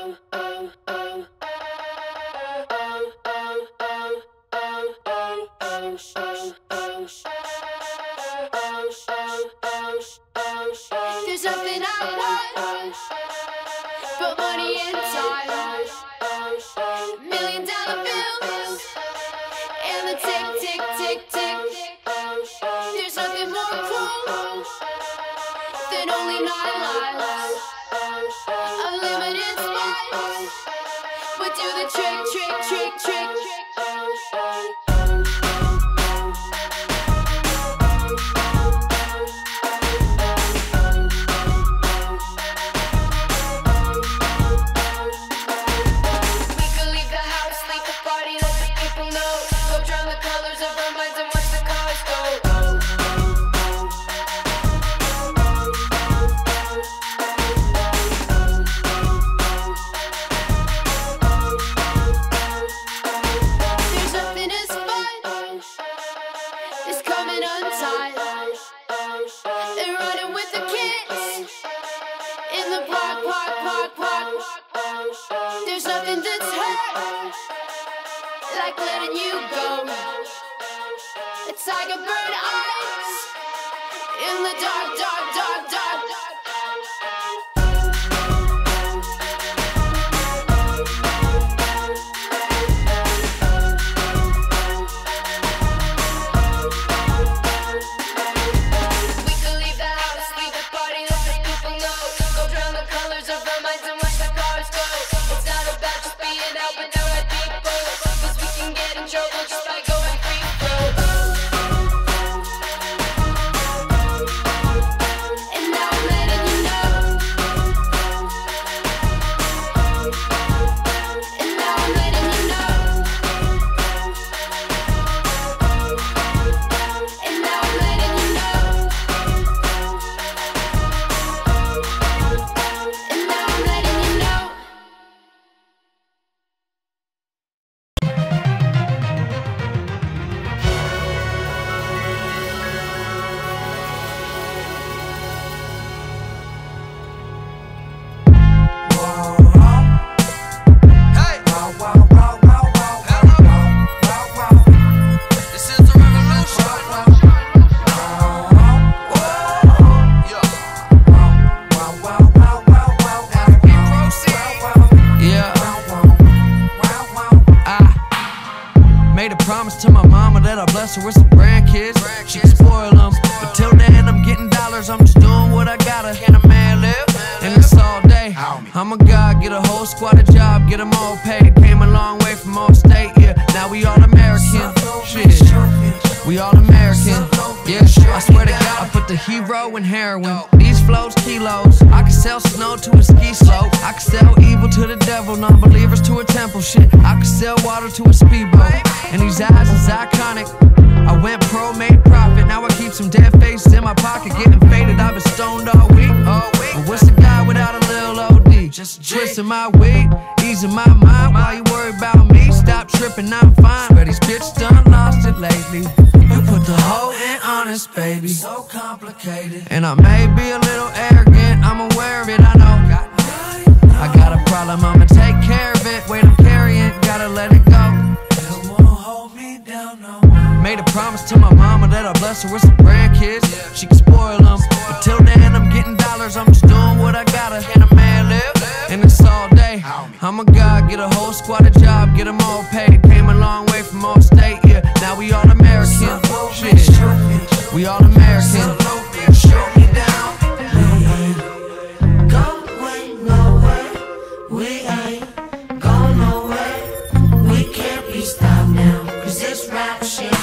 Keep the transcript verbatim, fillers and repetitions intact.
There's nothing I want but money and time, million dollar bills and the tick, tick, tick, tick. There's nothing more cruel than only nine lives, unlimited spice, but do the trick, trick, trick, trick. They're running with the kids in the park, park, park, park. There's nothing that's hurt like letting you go. A tiger bird eyes in the dark, dark, dark, dark. To my mama that I bless her with some grandkids. She can spoil them, but till then I'm getting dollars. I'm just doing what I gotta. Can a man live? And it's all day. I'm a god, get a whole squad a job, get them all paid. Came a long way from all state, yeah. Now we all American. Shit, we all American. Yeah, I swear to God, I put the hero in heroin. These flows, kilos. I can sell snow to a ski slope. I can sell evil to the devil, non-believers to a temple. Shit, I can sell water to a speedboat. And these eyes is iconic. I went pro, made profit. Now I keep some dead faces in my pocket, getting faded. I've been stoned all week. But what's a guy without a little O D? Just twisting my weed, easing my mind. Why you worry about me? Stop tripping, I'm fine. Swear these bitches done lost it lately. You put the whole in honest, baby. So complicated. And I may be a little arrogant, I'm aware of it, I know. I got a problem, I'ma take care of it. Weight I'm carrying, gotta let it go. Made a promise to my mama that I bless her with some grandkids. She can spoil them, but till then I'm getting dollars. I'm just doing what I gotta. Can a man live? And it's all day. I'm a god, get a whole squad a job, get them all paid. Came a long way from all state, yeah. Now we all American. Shit, we all American. Show me down. We ain't going nowhere. We ain't going nowhere. We can't be stopped now, cause this rap shit